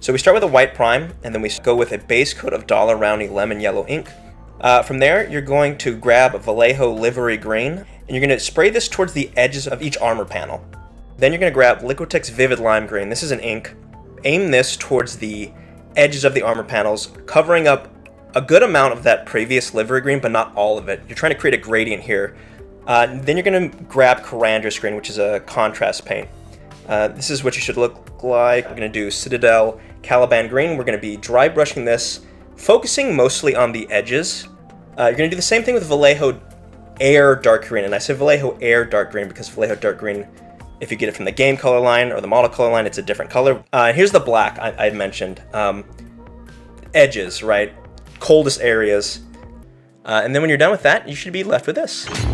So we start with a white prime, and then we go with a base coat of Dollar Roundy lemon yellow ink. From there, you're going to grab Vallejo livery green, and you're going to spray this towards the edges of each armor panel. Then you're going to grab Liquitex Vivid Lime Green. This is an ink. Aim this towards the edges of the armor panels, covering up a good amount of that previous livery green, but not all of it. You're trying to create a gradient here. Then you're going to grab Carandra's Green, which is a contrast paint. This is what you should look like. We're going to do Citadel Caliban Green. We're going to be dry brushing this, focusing mostly on the edges. You're going to do the same thing with Vallejo Air Dark Green. And I say Vallejo Air Dark Green because Vallejo Dark Green, if you get it from the game color line or the model color line, it's a different color. Here's the black I mentioned. Edges, right? Coldest areas. And then when you're done with that, you should be left with this.